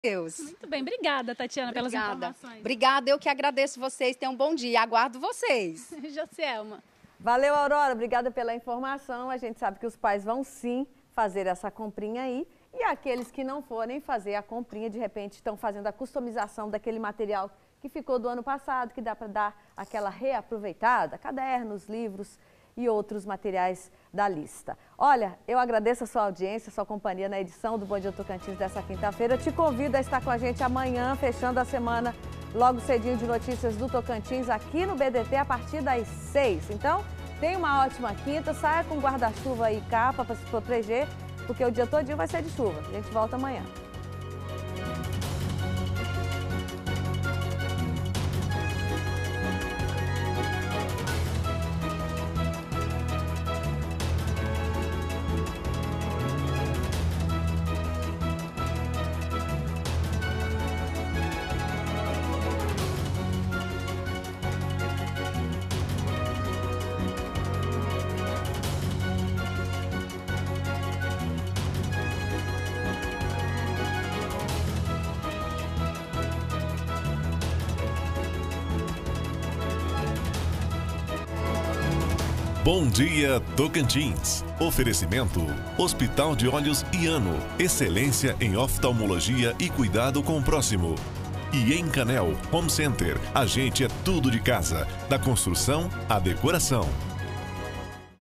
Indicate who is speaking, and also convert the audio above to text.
Speaker 1: Deus.
Speaker 2: Muito bem, obrigada, Tatiana, pelas informações.
Speaker 1: Obrigada, eu que agradeço vocês. Tenham um bom dia. Aguardo vocês.
Speaker 2: Josielma.
Speaker 3: Valeu, Aurora. Obrigada pela informação. A gente sabe que os pais vão sim fazer essa comprinha aí. E aqueles que não forem fazer a comprinha, de repente estão fazendo a customização daquele material que ficou do ano passado, que dá para dar aquela reaproveitada, cadernos, livros e outros materiais da lista. Olha, eu agradeço a sua audiência, a sua companhia na edição do Bom Dia Tocantins dessa quinta-feira. Te convido a estar com a gente amanhã, fechando a semana, logo cedinho de notícias do Tocantins, aqui no BDT, a partir das 6. Então, tenha uma ótima quinta, saia com guarda-chuva e capa para se proteger, porque o dia todinho vai ser de chuva. A gente volta amanhã.
Speaker 4: Bom dia, Tocantins. Oferecimento: Hospital de Olhos Iano. Excelência em oftalmologia e cuidado com o próximo. E em Canel Home Center, a gente é tudo de casa, da construção à decoração.